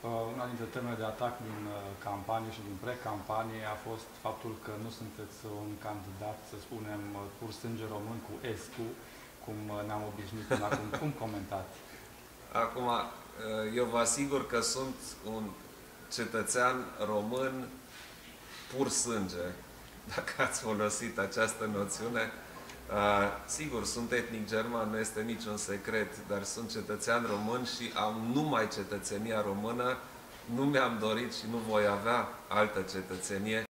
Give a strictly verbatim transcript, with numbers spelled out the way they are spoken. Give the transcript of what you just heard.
Una dintre temele de atac din campanie și din pre-campanie a fost faptul că nu sunteți un candidat, să spunem, pur sânge român cu Escu, cum ne-am obișnuit până acum. Cum comentați? Acum, eu vă asigur că sunt un cetățean român pur sânge, dacă ați folosit această noțiune. Sigur, sunt etnic german, nu este niciun secret, dar sunt cetățean român și am numai cetățenia română. Nu mi-am dorit și nu voi avea altă cetățenie.